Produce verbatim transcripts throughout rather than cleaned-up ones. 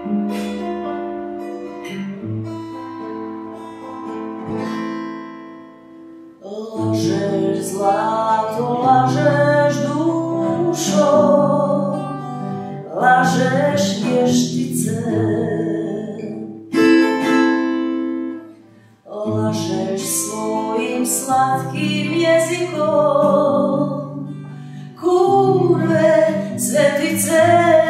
Lažeš zlato, lažeš dušo, lažeš vještice, lažeš svojim slatkim jezikom, kurve svetice.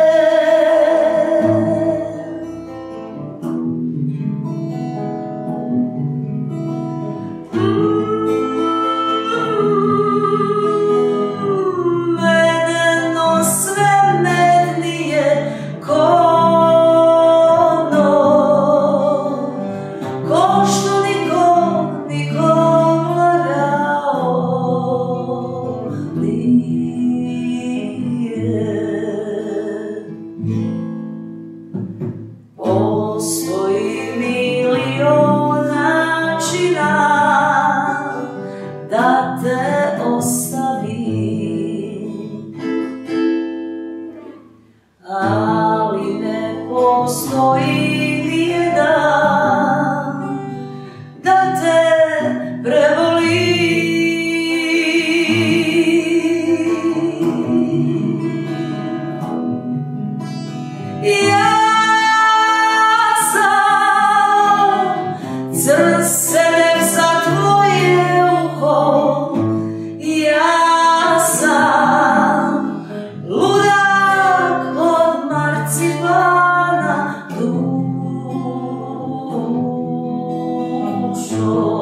Postoji milion načina da te ostavim, ali ne postoji nijedan da te prevolim. Ja srce za tvoje uho, ja sam ludak od marcipana dušo.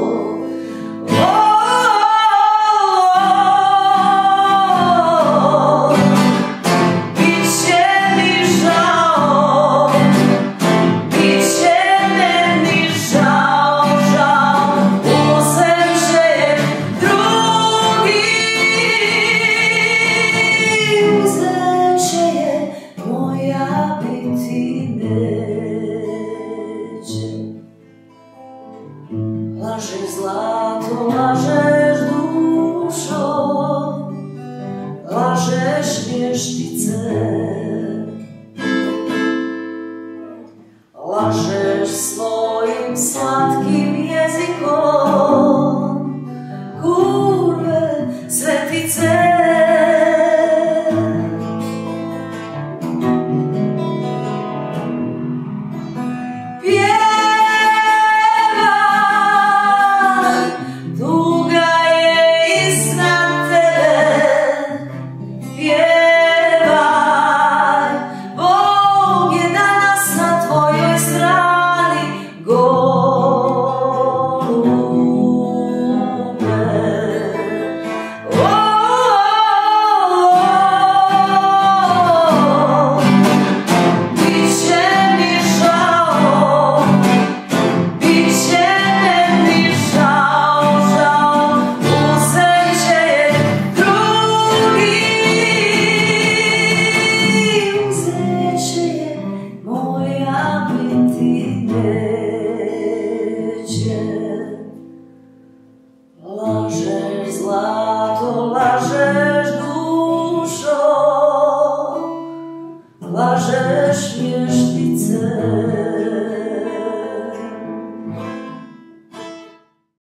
Lažeš zlato, lažeš dušo, lažeš vještice, lažeš svojim slatkim jezikom, kurve svetice. Lažeš zlato, lažeš